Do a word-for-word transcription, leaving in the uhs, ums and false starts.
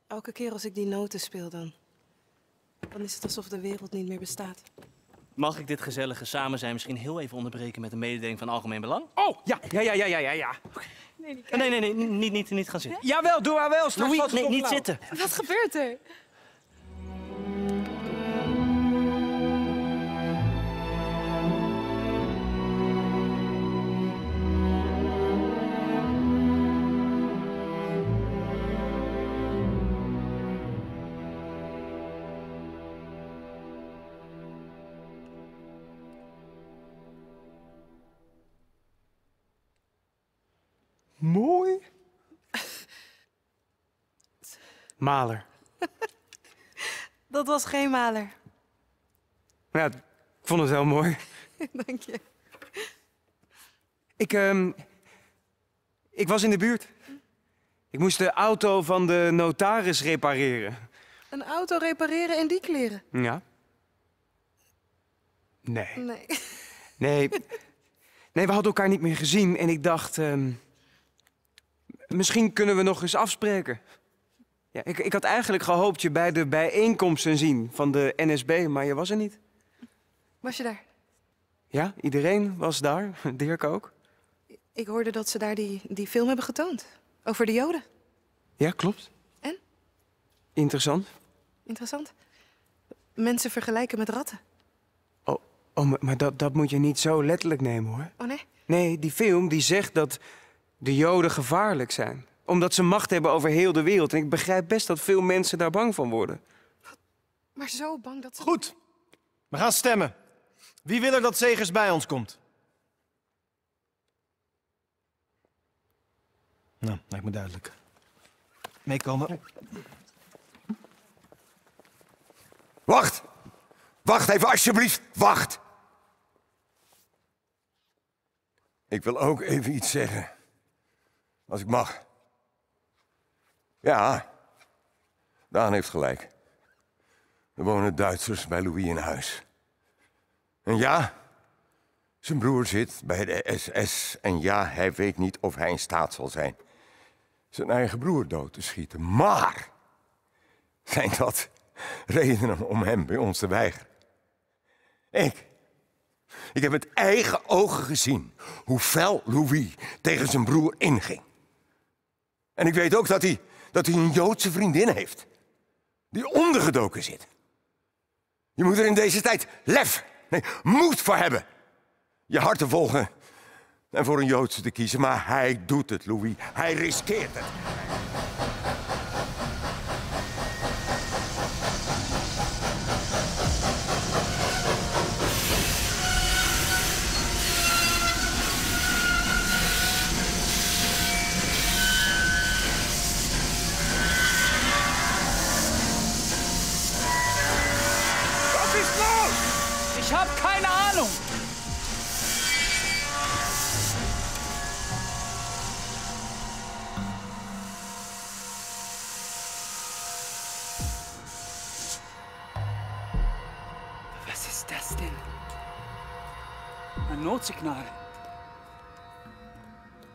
Elke keer als ik die noten speel, dan... dan is het alsof de wereld niet meer bestaat. Mag ik dit gezellige samen zijn misschien heel even onderbreken met een mededeling van algemeen belang? Oh, ja, ja, ja, ja, ja, ja. ja. Nee, niet Nee, nee, nee, niet, niet, niet gaan zitten. Jawel, doe maar wel. Straks Louis, valt het nee, op niet blauw. zitten. Wat gebeurt er? Mooi. Maler. Dat was geen maler. Ja, ik vond het wel mooi. Dank je. Ik, ehm... ik was in de buurt. Ik moest de auto van de notaris repareren. Een auto repareren in die kleren? Ja? Nee. Nee. Nee. Nee, we hadden elkaar niet meer gezien en ik dacht... ehm, misschien kunnen we nog eens afspreken. Ja, ik, ik had eigenlijk gehoopt je bij de bijeenkomsten zien van de N S B, maar je was er niet. Was je daar? Ja, iedereen was daar. Dirk ook. Ik hoorde dat ze daar die, die film hebben getoond. Over de Joden. Ja, klopt. En? Interessant. Interessant. Mensen vergelijken met ratten. Oh, oh maar- maar dat, dat moet je niet zo letterlijk nemen, hoor. Oh nee? Nee, die film die zegt dat de Joden gevaarlijk zijn. Omdat ze macht hebben over heel de wereld. En ik begrijp best dat veel mensen daar bang van worden. Maar zo bang dat ze... Goed, we gaan stemmen. Wie wil er dat Zegers bij ons komt? Nou, lijkt me duidelijk. Meekomen. Wacht! Wacht even, alsjeblieft. Wacht! Ik wil ook even iets zeggen. Als ik mag. Ja, Daan heeft gelijk. Er wonen Duitsers bij Louis in huis. En ja, zijn broer zit bij de S S. En ja, hij weet niet of hij in staat zal zijn zijn eigen broer dood te schieten. Maar zijn dat redenen om hem bij ons te weigeren? Ik, ik heb met eigen ogen gezien hoe fel Louis tegen zijn broer inging. En ik weet ook dat hij, dat hij een Joodse vriendin heeft die ondergedoken zit. Je moet er in deze tijd lef, nee, moed voor hebben. Je hart te volgen en voor een Joodse te kiezen. Maar hij doet het, Louis. Hij riskeert het. Was ist los? Ich habe keine Ahnung. Was ist das denn? Ein Notsignal.